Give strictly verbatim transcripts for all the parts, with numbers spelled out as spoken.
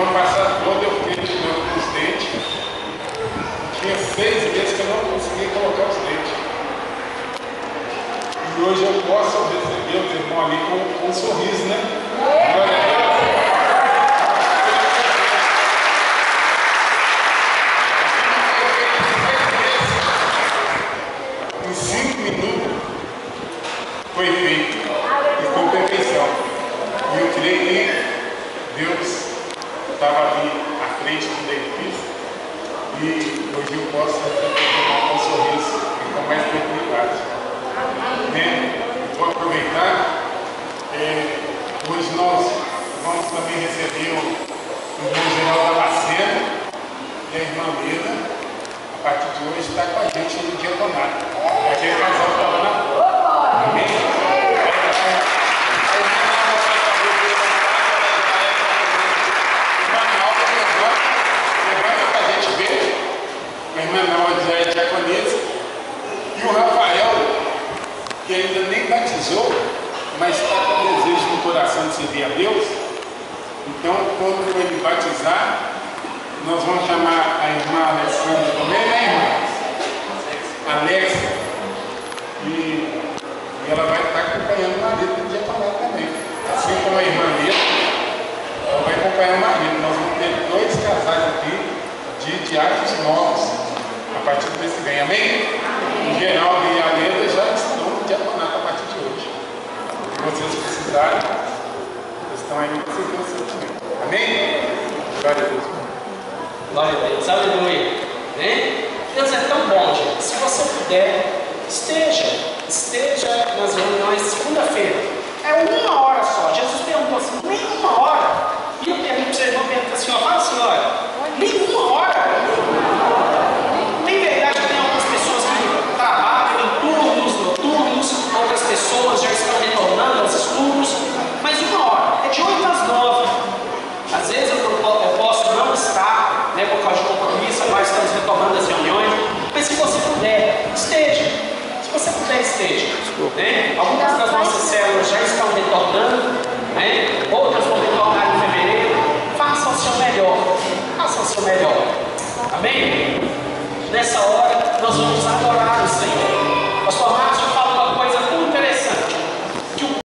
ano passado todo eu fiquei tirando os dentes. Tinha seis meses que eu não conseguia colocar os dentes. E hoje eu posso receber os irmãos ali com, com um sorriso, né? Glória a Deus. Em cinco minutos foi feito e com perfeição. E eu creio que Deus estava ali à frente do edifício e hoje eu posso receber com um sorriso e com mais tranquilidade. Né? Vou aproveitar. É, hoje nós vamos também receber o irmão Geraldo Damasceno e a irmã Leda. A partir de hoje está com a gente no diaconato. É aquele casal que estava na rua. Amém? Levanta para a gente ver. A irmã Náudia já é diaconisa. E o Rafael, que ainda nem batizou, mas está com desejo no coração de servir a Deus. Então, quando ele batizar, nós vamos chamar a irmã Alexandra também, né, irmã? Alexa. E, e ela vai estar acompanhando o marido do diaconato também. Assim como a irmã Leda, ela vai acompanhar o marido. Nós vamos ter dois casais aqui de diáconos novos a partir do mês que vem. Amém? O Geraldo e a Leda já estão no diaconato a partir de hoje. Se vocês precisarem, eles estão aí no seu também. Amém? Glória a Deus. Glória a Deus, aleluia. Né? Deus é tão bom, gente. Se você puder, esteja, esteja nas reuniões segunda-feira. É uma hora só. Jesus perguntou assim, nem uma hora. E eu pergunto para o irmão, pergunta assim, ó, fala assim, olha, nem uma hora. Tem verdade que tem algumas pessoas que trabalham em turnos, noturnos, outras pessoas já estão retornando aos estudos, mas uma hora, é de oito às nove. Às vezes eu, eu posso não estar, né, por causa de compromisso, nós estamos retomando as reuniões, mas se você puder, esteja. Se você puder, esteja. Né? Algumas das nossas células já estão retornando, né? Outras vão retornar em fevereiro. Faça o seu melhor. Faça o seu melhor. Amém? Nessa hora, nós vamos adorar o Senhor. Pastor Márcio fala uma coisa muito interessante. Que o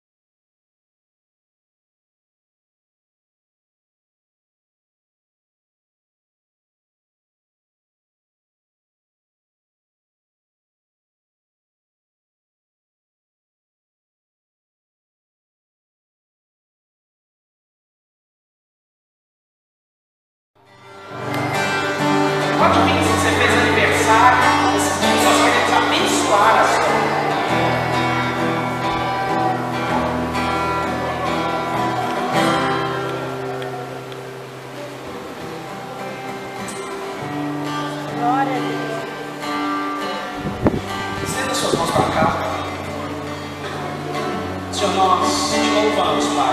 pode vir se você fez aniversário, esses dias nós queremos abençoar a sua vida. Glória a Deus. Estenda suas mãos para cá. Senhor, nós te louvamos, Pai.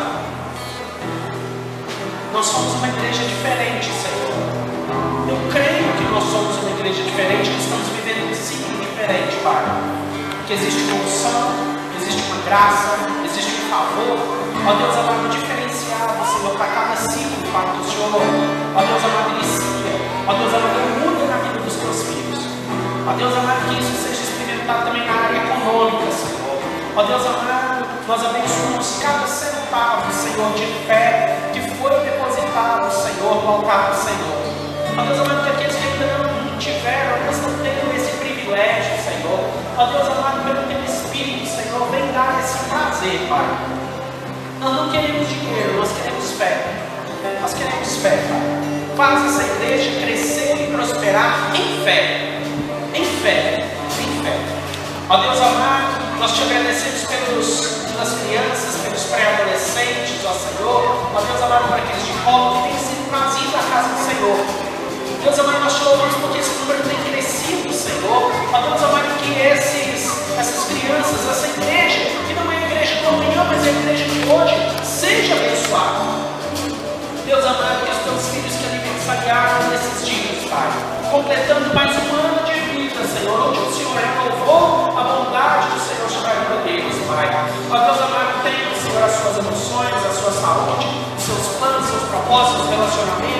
Nós somos uma igreja diferente, Senhor. Eu creio que nós somos uma igreja diferente, que estamos vivendo um ciclo diferente, Pai. Que existe uma unção, existe uma graça, existe um favor. Ó Deus amado, diferenciado, Senhor, para cada ciclo, Pai, do Senhor. Ó Deus amado, inicia. Ó Deus amado, muda na vida dos teus filhos. Ó Deus amado, que isso seja experimentado também na área econômica, Senhor. Ó Deus amado, nós abençoamos cada centavo, Senhor, de fé que foi depositado, Senhor, no altar do Senhor. Ó Deus amado, que aqueles que ainda não tiveram, eles não tenham esse privilégio, Senhor. Ó Deus amado, pelo teu Espírito, Senhor, vem dar esse prazer, Pai. Nós não queremos dinheiro, nós queremos fé. Nós queremos fé, Pai. Faz essa igreja crescer e prosperar em fé. Em fé. Em fé. Ó Deus amado, nós te agradecemos pelos, pelas crianças, pelos pré-adolescentes, ó Senhor. Ó Deus amado, por aqueles de colo que têm sido trazidos à casa do Senhor. Deus amado, nós te louvamos porque esse número tem crescido, Senhor. Ó Deus amado, que esses, essas crianças, essa igreja, que não é a igreja do amanhã, mas é a igreja de hoje, seja abençoada. Deus amado, que os teus filhos que aniversariaram nesses dias, Pai, completando mais um ano de vida, Senhor, onde o Senhor renovou a bondade do Senhor sobre a vida deles, Pai. Ó Deus amado, tenha, Senhor, as suas emoções, a sua saúde, os seus planos, os seus propósitos, os relacionamentos.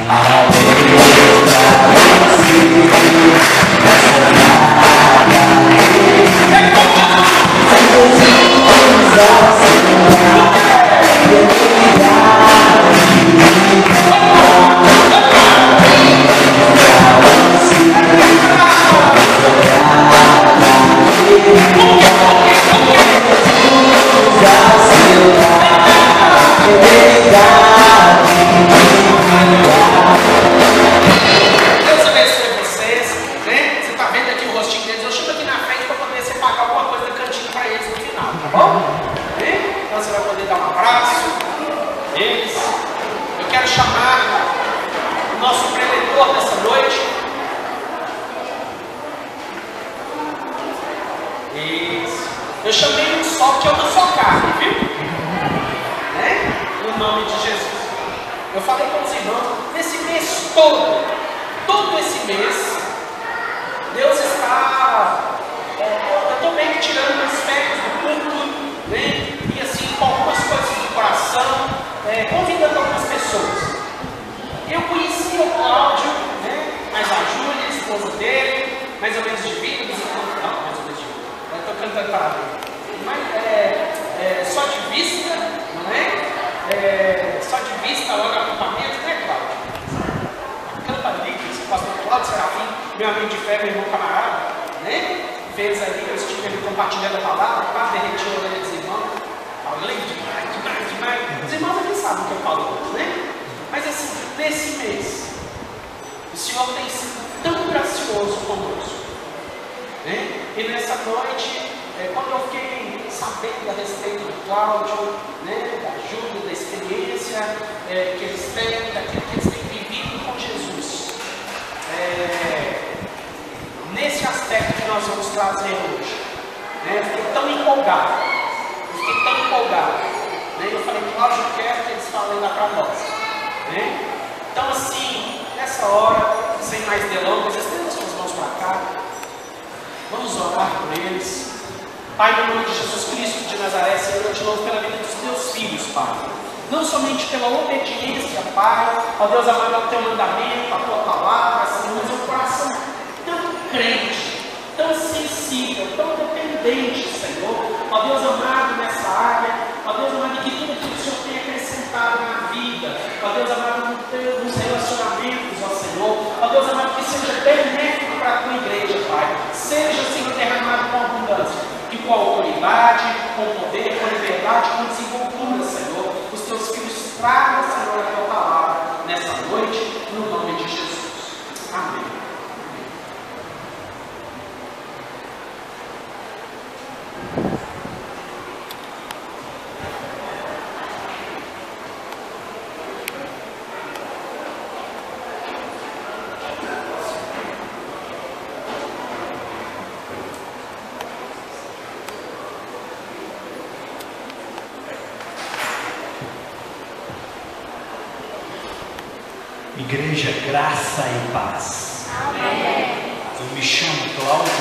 Igreja, graça e paz. Amém. Eu me chamo Cláudio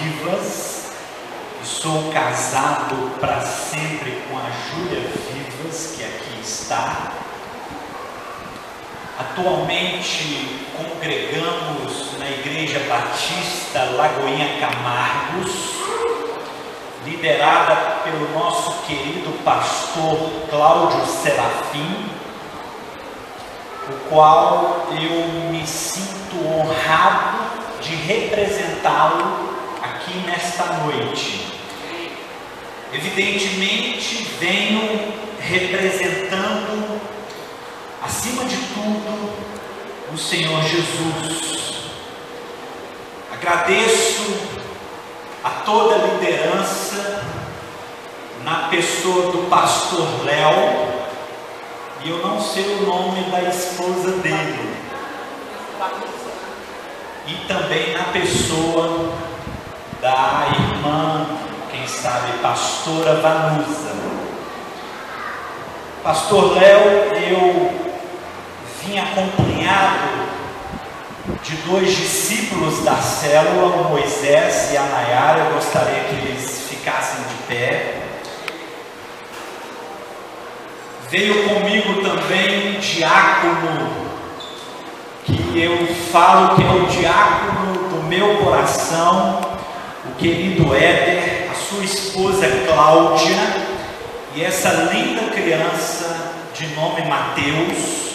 Vivas e sou casado para sempre com a Júlia Vivas, que aqui está. Atualmente congregamos na Igreja Batista Lagoinha Camargos, liderada pelo nosso querido pastor Cláudio Serafim, o qual eu me sinto honrado de representá-lo aqui nesta noite. Evidentemente, venho representando, acima de tudo, o Senhor Jesus. Agradeço a toda a liderança, na pessoa do pastor Léo, e eu não sei o nome da esposa dele, e também na pessoa da irmã, quem sabe, pastora Vanusa. Pastor Léo, eu vim acompanhado de dois discípulos da célula, o Moisés e a Nayara. Eu gostaria que eles ficassem de pé. Veio comigo também um diácono que eu falo que é o diácono do meu coração, o querido Éder, a sua esposa Cláudia e essa linda criança de nome Mateus.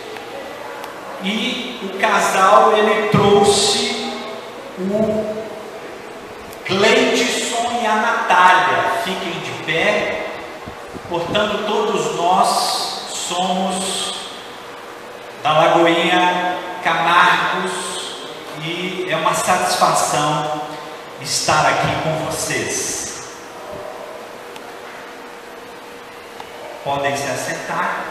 E o casal, ele trouxe o Cleidson e a Natália. Fiquem de pé. Portanto, todos nós somos da Lagoinha Camargos e é uma satisfação estar aqui com vocês. Podem se assentar.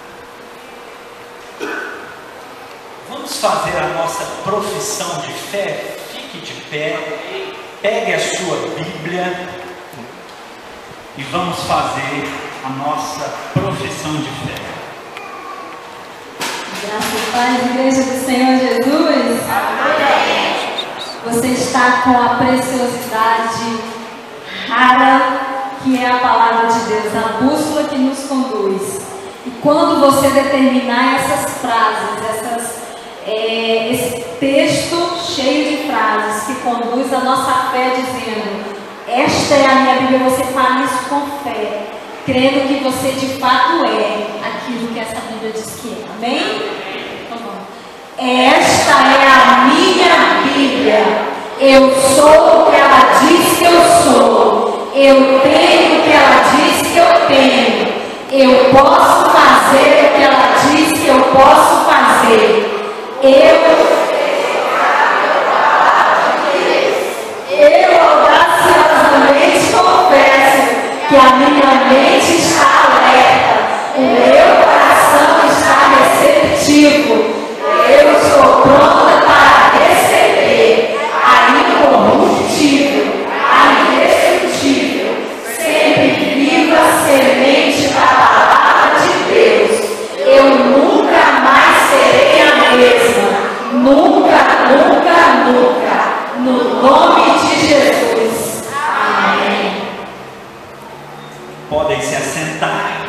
Vamos fazer a nossa profissão de fé. Fique de pé, pegue a sua Bíblia e vamos fazer a nossa profissão de fé. Graças e paz, Igreja do Senhor Jesus. Amém. Você está com a preciosidade rara que é a palavra de Deus, a bússola que nos conduz. E quando você determinar essas frases, essas, é, esse texto cheio de frases que conduz a nossa fé, dizendo: esta é a minha Bíblia, você fala isso com fé, crendo que você de fato é aquilo que essa Bíblia diz que é. Amém? Então vamos. Esta é a minha Bíblia. Eu sou o que ela diz que eu sou. Eu tenho o que ela diz que eu tenho. Eu posso fazer o que ela diz que eu posso fazer. Eu Eu audaciosamente confesso que a minha mente está alerta, o meu coração está receptivo. Eu estou pronta para receber a incorruptível, a indestrutível, sempre viva semente da palavra de Deus. Eu nunca mais serei a mesma. Nunca, nunca, nunca. No nome de Jesus. Amém. Podem se assentar.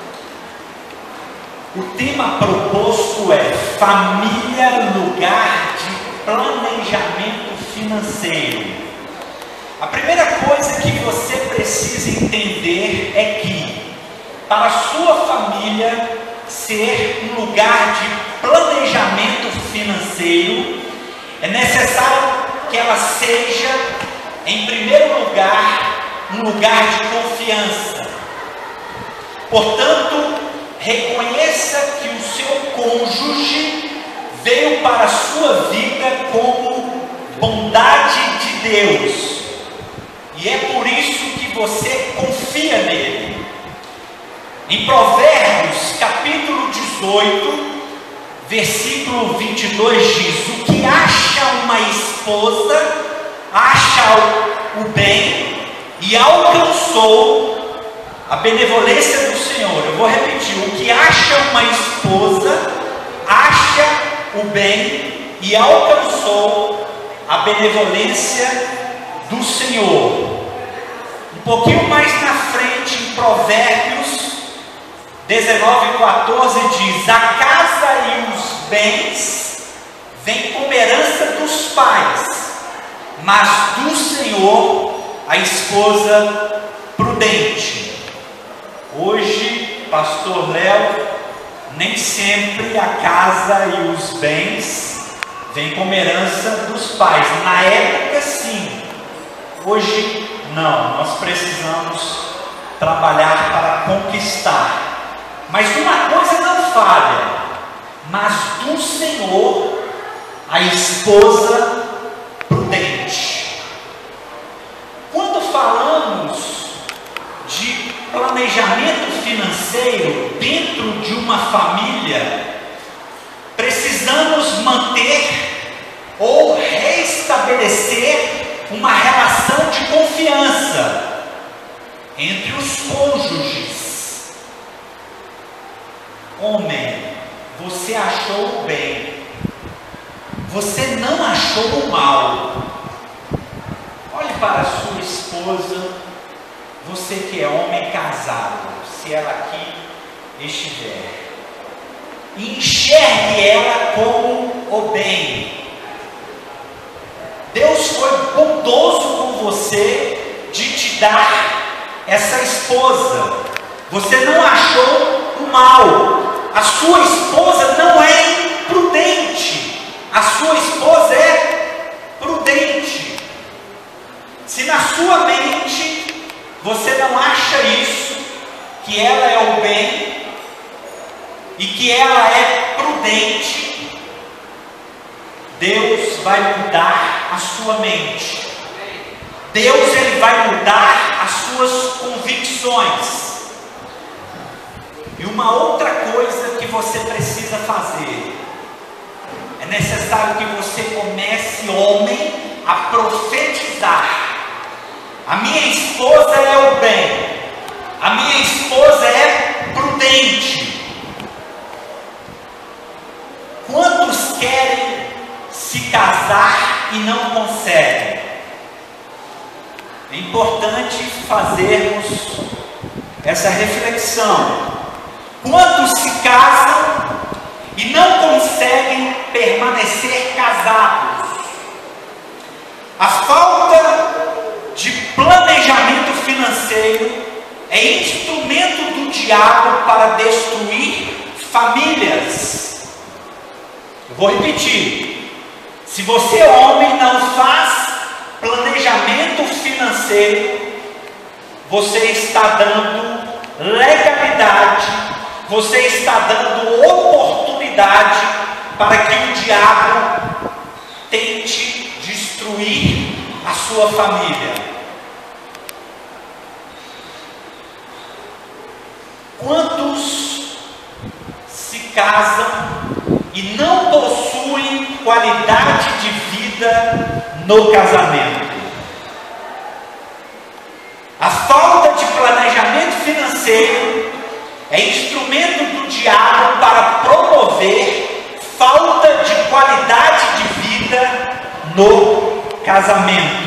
O tema proposto é família, lugar de planejamento financeiro. A primeira coisa que você precisa entender é que, para a sua família ser um lugar de planejamento financeiro, é necessário que ela seja, em primeiro lugar, um lugar de confiança. Portanto, reconheça que o seu cônjuge veio para a sua vida como bondade de Deus. E é por isso que você confia nele. Em Provérbios, capítulo dezoito, versículo vinte e dois diz: o que acha uma esposa, acha o bem e alcançou a benevolência do Senhor. Eu vou repetir: o que acha uma esposa, acha o bem e alcançou a benevolência do Senhor. Um pouquinho mais na frente, em Provérbios dezenove, quatorze diz: a casa e os bens vêm como herança dos pais, mas do Senhor a esposa prudente. Hoje, pastor Léo, nem sempre a casa e os bens vêm como herança dos pais. Na época sim, hoje não. Nós precisamos trabalhar para conquistar. Mas uma coisa não falha: mas do Senhor a esposa prudente. Quando falamos de planejamento financeiro dentro de uma família, precisamos manter ou restabelecer uma relação de confiança entre os cônjuges. Homem, você achou o bem, você não achou o mal. Olhe para a sua esposa, você que é homem casado, se ela aqui estiver, e enxergue ela como o bem. Deus foi bondoso com você de te dar essa esposa. Você não achou o mal. A sua esposa não é imprudente. A sua esposa é prudente. Se na sua mente você não acha isso, que ela é o bem e que ela é prudente, Deus vai mudar a sua mente. Deus ele vai mudar as suas convicções. E uma outra coisa que você precisa fazer, é necessário que você comece, homem, a profetizar. A minha esposa é o bem, a minha esposa é prudente. Quantos querem se casar e não conseguem? É importante fazermos essa reflexão. Quantos se casam e não conseguem permanecer casados? A falta de planejamento financeiro é instrumento do diabo para destruir famílias. Eu vou repetir. Se você, homem, não faz planejamento financeiro, você está dando legalidade, você está dando oportunidade para que o diabo tente destruir a sua família. Quantos se casam e não possuem qualidade de vida no casamento? A falta de planejamento financeiro é instrumento do diabo para promover falta de qualidade de vida no casamento.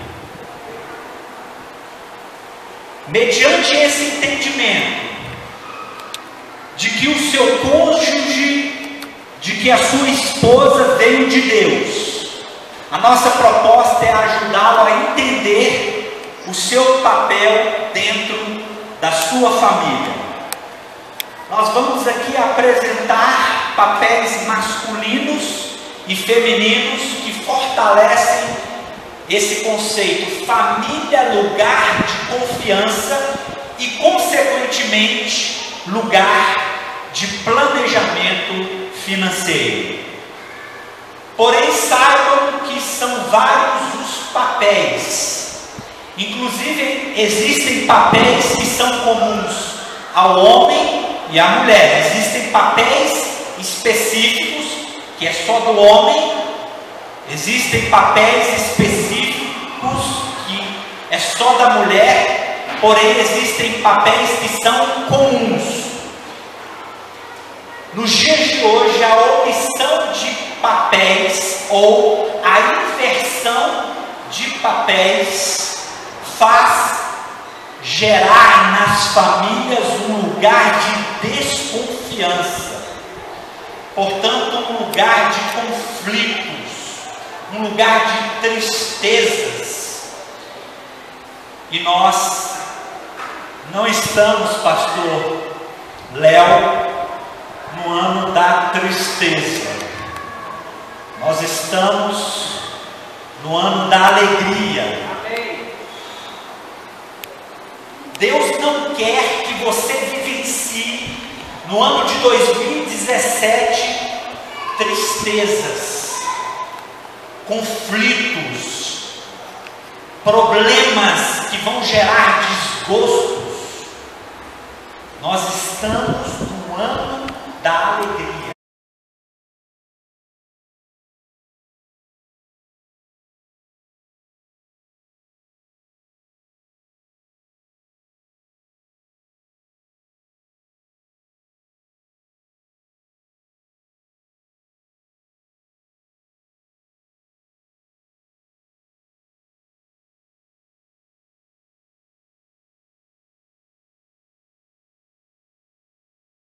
Mediante esse entendimento de que o seu cônjuge, de que a sua esposa veio de Deus, a nossa proposta é ajudá-lo a entender o seu papel dentro da sua família. Nós vamos aqui apresentar papéis masculinos e femininos que fortalecem esse conceito: família, lugar de confiança e, consequentemente, lugar de planejamento financeiro. Porém, saibam que são vários os papéis. Inclusive, existem papéis que são comuns ao homem e à mulher. Existem papéis específicos que é só do homem. Existem papéis específicos que é só da mulher. Porém, existem papéis que são comuns. Nos dias de hoje, a omissão de papéis ou a inversão de papéis faz gerar nas famílias um lugar de desconfiança. Portanto, um lugar de conflitos, um lugar de tristezas. E nós não estamos, pastor Léo, no ano da tristeza. Nós estamos no ano da alegria. Deus não quer que você vivencie no ano de dois mil e dezessete tristezas, conflitos, problemas que vão gerar desgostos. Nós estamos no ano da alegria.